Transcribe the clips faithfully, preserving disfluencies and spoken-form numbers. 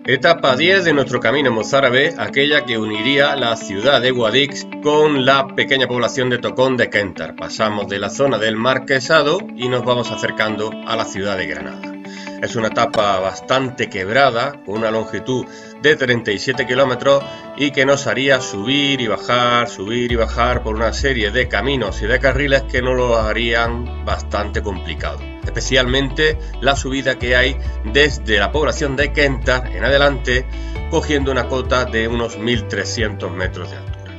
Etapa diez de nuestro camino mozárabe, aquella que uniría la ciudad de Guadix con la pequeña población de Tocón de Kentar. Pasamos de la zona del Marquesado y nos vamos acercando a la ciudad de Granada. Es una etapa bastante quebrada, con una longitud de treinta y siete kilómetros y que nos haría subir y bajar, subir y bajar por una serie de caminos y de carriles que nos lo harían bastante complicado. Especialmente la subida que hay desde la población de Kentar en adelante, cogiendo una cota de unos mil trescientos metros de altura.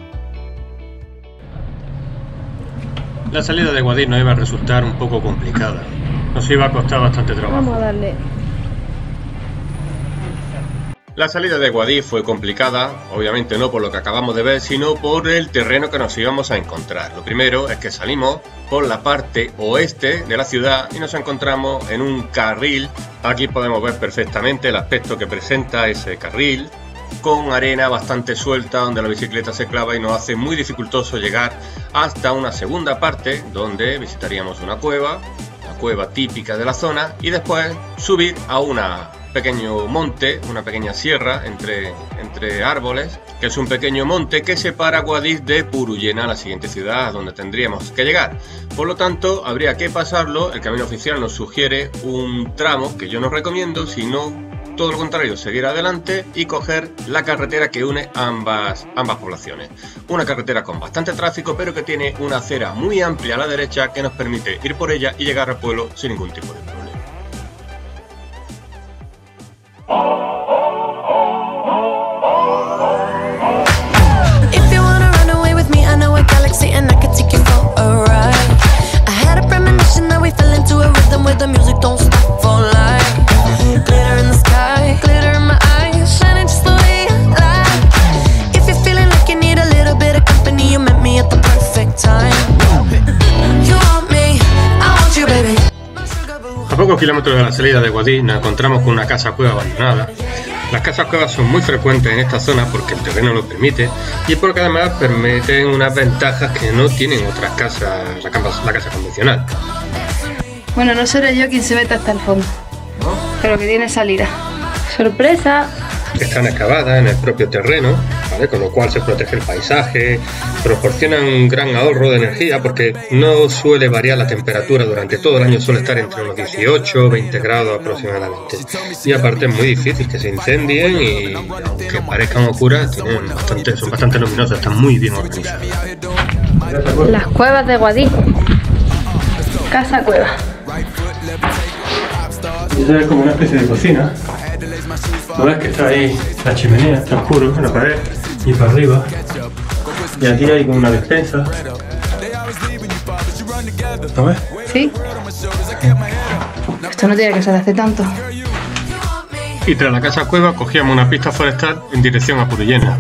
La salida de Guadix nos iba a resultar un poco complicada. Nos iba a costar bastante trabajo. Vamos a darle. La salida de Guadix fue complicada, obviamente no por lo que acabamos de ver, sino por el terreno que nos íbamos a encontrar. Lo primero es que salimos por la parte oeste de la ciudad y nos encontramos en un carril. Aquí podemos ver perfectamente el aspecto que presenta ese carril, con arena bastante suelta donde la bicicleta se clava y nos hace muy dificultoso llegar hasta una segunda parte donde visitaríamos una cueva, la cueva típica de la zona, y después subir a una pequeño monte, una pequeña sierra entre, entre árboles, que es un pequeño monte que separa Guadix de Purullena, la siguiente ciudad a donde tendríamos que llegar. Por lo tanto, habría que pasarlo. El camino oficial nos sugiere un tramo que yo no recomiendo, sino todo lo contrario, seguir adelante y coger la carretera que une ambas, ambas poblaciones. Una carretera con bastante tráfico, pero que tiene una acera muy amplia a la derecha que nos permite ir por ella y llegar al pueblo sin ningún tipo de problema. If you wanna run away with me, I know a galaxy and I could take you for a ride. I had a premonition that we fell into a rhythm where the music don't stop for life. Glitter in the sky, glitter in my eyes, shining just the way I like. If you're feeling like you need a little bit of company, you met me at the perfect time. You want me, I want you, baby. A pocos kilómetros de la salida de Guadix nos encontramos con una casa cueva abandonada. Las casas cuevas son muy frecuentes en esta zona porque el terreno lo permite y porque además permiten unas ventajas que no tienen otras casas, la casa, la casa convencional. Bueno, no seré yo quien se meta hasta el fondo, ¿No? pero que tiene salida. ¡Sorpresa! Están excavadas en el propio terreno, ¿vale? Con lo cual se protege el paisaje, proporcionan un gran ahorro de energía porque no suele variar la temperatura durante todo el año, suele estar entre unos dieciocho o veinte grados aproximadamente. Y aparte es muy difícil que se incendien y aunque parezcan oscuras, tienen bastante, son bastante luminosas, están muy bien organizadas. Las cuevas de Guadix. Casa cueva. Eso es como una especie de cocina. ¿No ves que está ahí la chimenea, está oscuro en la pared y para arriba? Y aquí hay como una despensa. ¿No ves? ¿Sí? Esto no tiene que ser de hace tanto. Y tras la casa cueva cogíamos una pista forestal en dirección a Purullena.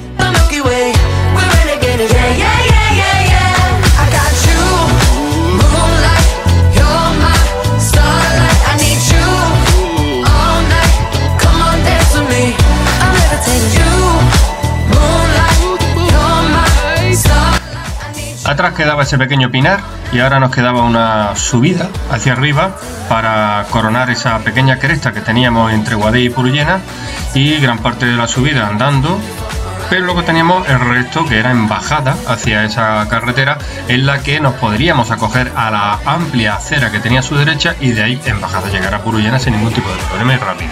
Atrás quedaba ese pequeño pinar y ahora nos quedaba una subida hacia arriba para coronar esa pequeña cresta que teníamos entre Guadix y Purullena, y gran parte de la subida andando, pero luego teníamos el resto que era en bajada hacia esa carretera en la que nos podríamos acoger a la amplia acera que tenía a su derecha y de ahí en bajada llegar a Purullena sin ningún tipo de problema y rápido.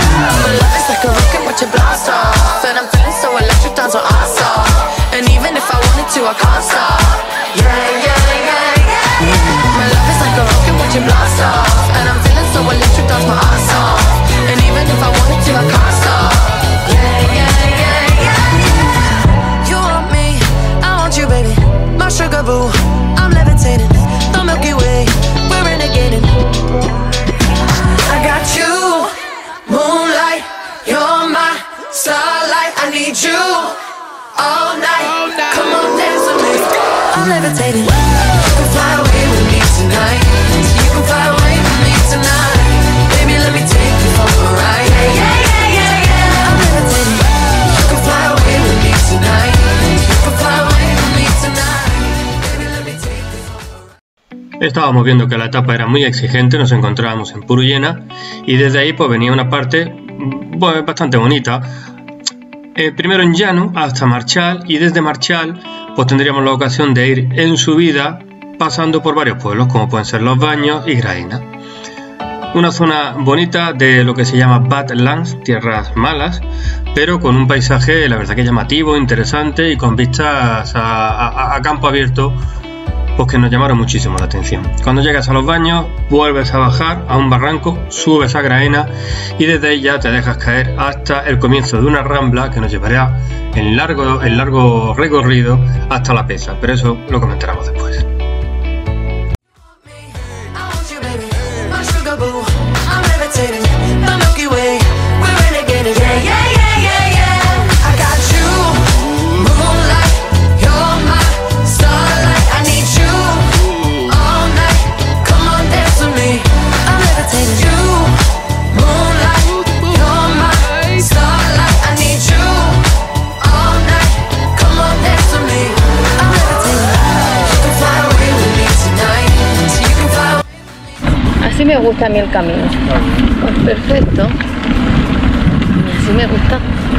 To a concert, yeah, yeah, yeah, yeah. My love is like a rocket watching blast off, and I'm feeling so electric, that's my ass off. And even if I wanted to, I can't stop. Yeah, yeah, yeah, yeah. You want me, I want you, baby. My sugar boo, I'm levitating. The Milky Way, we're renegading. I got you, moonlight, you're my starlight. I need you all night. Come on, dance with me. I'm levitating. You can fly away with me tonight. You can fly away with me tonight. Baby, let me take you for a ride. Yeah, yeah, yeah, yeah, yeah. I'm levitating. You can fly away with me tonight. You can fly away with me tonight. Baby, let me take you for a ride. Estábamos viendo que la etapa era muy exigente, nos encontrábamos en Purullena y desde ahí pues venía una parte pues, bastante bonita. Eh, primero en llano hasta Marchal, y desde Marchal pues tendríamos la ocasión de ir en subida pasando por varios pueblos como pueden ser Los Baños y Graína. Una zona bonita de lo que se llama Badlands, tierras malas, pero con un paisaje la verdad que llamativo, interesante y con vistas a, a, a campo abierto, pues que nos llamaron muchísimo la atención. Cuando llegas a Los Baños, vuelves a bajar a un barranco, subes a Graína y desde ahí ya te dejas caer hasta el comienzo de una rambla que nos llevará en largo, en largo recorrido hasta La Peza, pero eso lo comentaremos después. Así me gusta a mí el camino. Pues perfecto. Y así me gusta.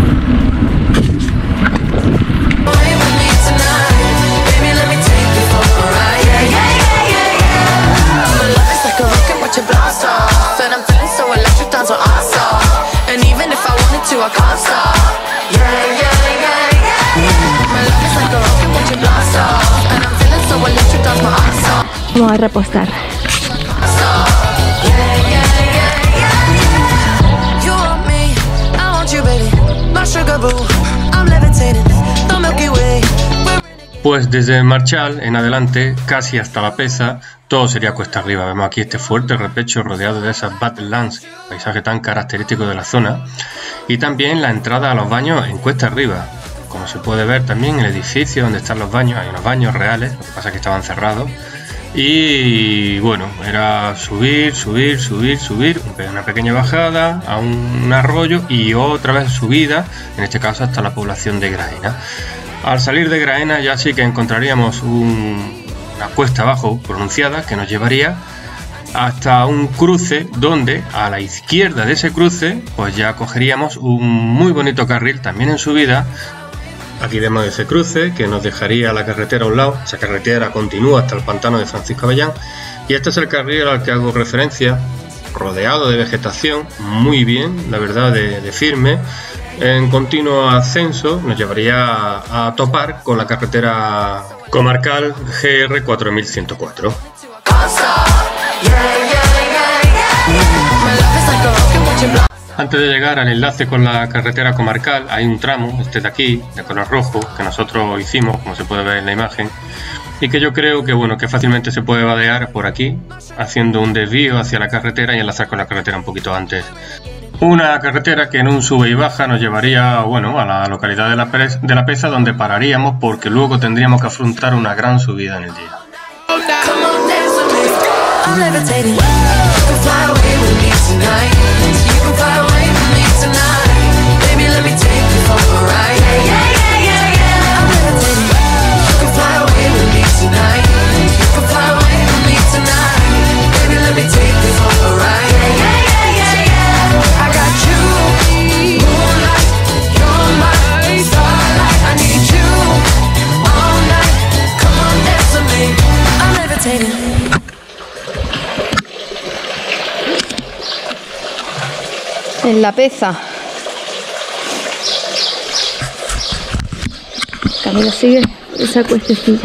Vamos a repostar. Pues desde Marchal en adelante, casi hasta La Peza, todo sería cuesta arriba. Vemos aquí este fuerte repecho rodeado de esas Badlands, paisaje tan característico de la zona, y también la entrada a Los Baños en cuesta arriba. Como se puede ver también en el edificio donde están los baños, hay unos baños reales, lo que pasa es que estaban cerrados. Y bueno, era subir, subir, subir, subir, una pequeña bajada a un arroyo y otra vez subida, en este caso hasta la población de Graína. Al salir de Graína ya sí que encontraríamos un, una cuesta abajo pronunciada que nos llevaría hasta un cruce donde a la izquierda de ese cruce pues ya cogeríamos un muy bonito carril también en subida. Aquí vemos ese cruce que nos dejaría la carretera a un lado, esa carretera continúa hasta el pantano de Francisco Avellán y este es el carril al que hago referencia, rodeado de vegetación, muy bien, la verdad, de, de firme, en continuo ascenso, nos llevaría a, a topar con la carretera comarcal G R cuatro mil ciento cuatro. Antes de llegar al enlace con la carretera comarcal hay un tramo, este de aquí, de color rojo, que nosotros hicimos, como se puede ver en la imagen, y que yo creo que bueno que fácilmente se puede vadear por aquí, haciendo un desvío hacia la carretera y enlazar con la carretera un poquito antes. Una carretera que en un sube y baja nos llevaría bueno, a la localidad de la, de la Peza, donde pararíamos porque luego tendríamos que afrontar una gran subida en el día. En La Peza. Camino sigue esa cuestecilla.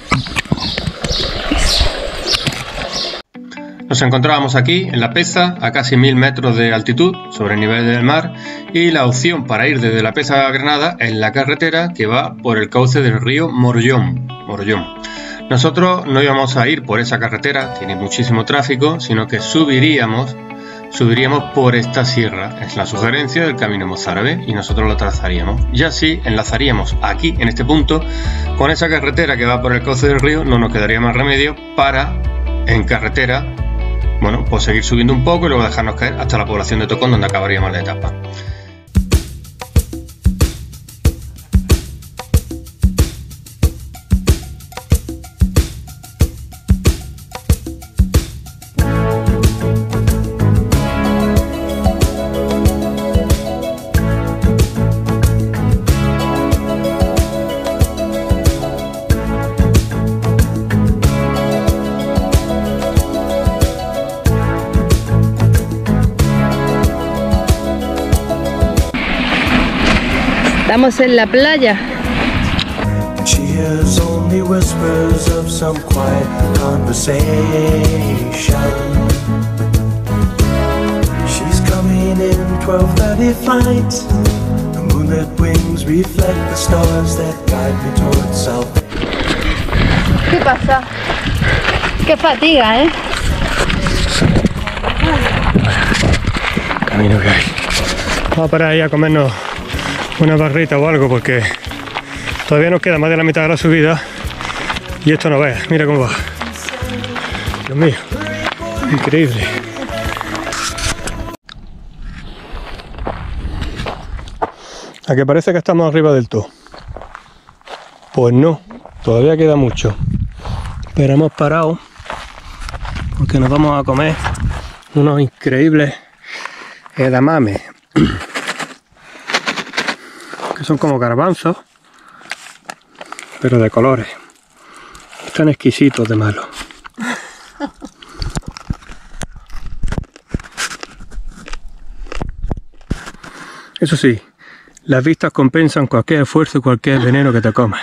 Nos encontrábamos aquí en La Peza a casi mil metros de altitud sobre el nivel del mar y la opción para ir desde La Peza a Granada es la carretera que va por el cauce del río Morollón. Morollón. Nosotros no íbamos a ir por esa carretera, tiene muchísimo tráfico, sino que subiríamos Subiríamos por esta sierra, es la sugerencia del camino mozárabe y nosotros lo trazaríamos. Y así enlazaríamos aquí, en este punto, con esa carretera que va por el cauce del río, no nos quedaría más remedio para, en carretera, bueno, pues seguir subiendo un poco y luego dejarnos caer hasta la población de Tocón, donde acabaríamos la etapa. Estamos en la playa. She hears only whispers of some quiet conversation. She's coming in twelve thirty flight. The moonlit wings reflect the stars that guide me towards salvation. ¿Qué pasa? Qué fatiga, ¿eh? Camino que hay. Vamos a parar ahí a comernos una barrita o algo porque todavía nos queda más de la mitad de la subida y esto no veas, mira cómo va. Dios mío, increíble. ¿A que parece que estamos arriba del todo? Pues no, todavía queda mucho. Pero hemos parado porque nos vamos a comer unos increíbles edamames que son como garbanzos pero de colores. Están exquisitos de malos. Eso sí, las vistas compensan cualquier esfuerzo y cualquier veneno que te comas.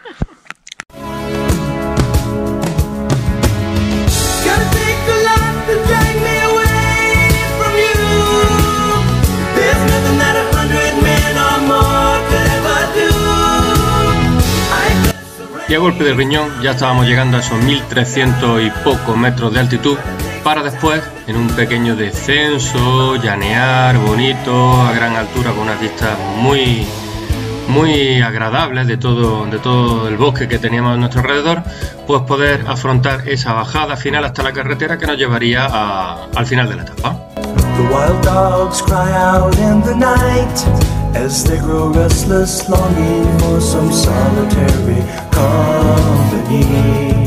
Y a golpe de riñón ya estábamos llegando a esos mil trescientos y pocos metros de altitud para después, en un pequeño descenso, llanear, bonito, a gran altura con unas vistas muy, muy agradables de todo, de todo el bosque que teníamos a nuestro alrededor, pues poder afrontar esa bajada final hasta la carretera que nos llevaría a, al final de la etapa. The wild dogs cry out in the night as they grow restless, longing for some solitary company.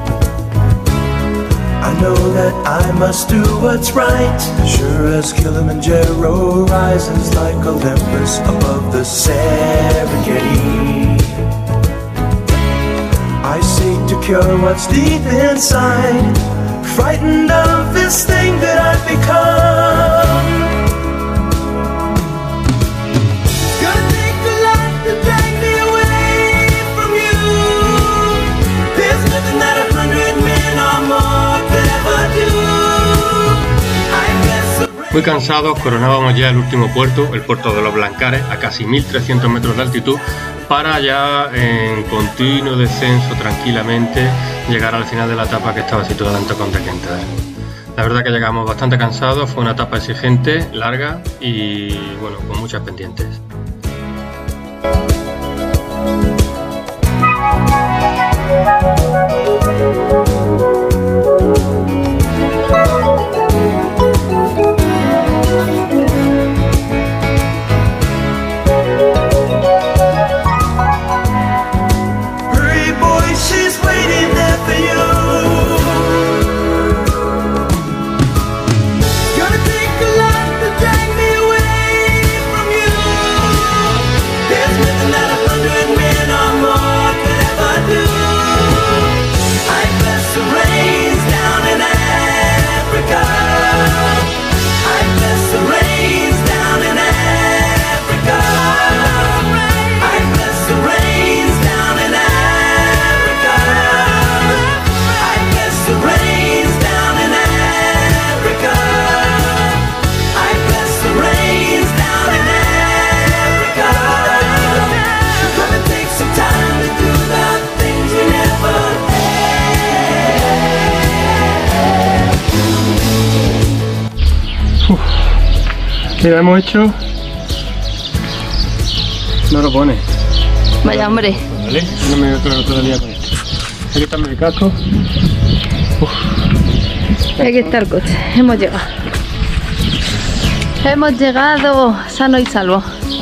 I know that I must do what's right, sure as Kilimanjaro rises like Olympus above the Serengeti. I seek to cure what's deep inside, frightened of this thing that I've become. Gonna take a lot to drag me away from you. There's nothing that a hundred men or more could ever do. I guess. Muy cansados, coronábamos ya el último puerto, el puerto de los Blancares, a casi mil trescientos metros de altitud, para ya en continuo descenso tranquilamente llegar al final de la etapa que estaba situada en Tocón de Quental. La verdad que llegamos bastante cansados, fue una etapa exigente, larga y bueno, con muchas pendientes. Mira, hemos hecho... No lo pone. Vaya hombre. Vale, no me veo claro todavía con esto. Aquí está mi casco. Uf. Aquí está el coche. Hemos llegado. Hemos llegado sano y salvo.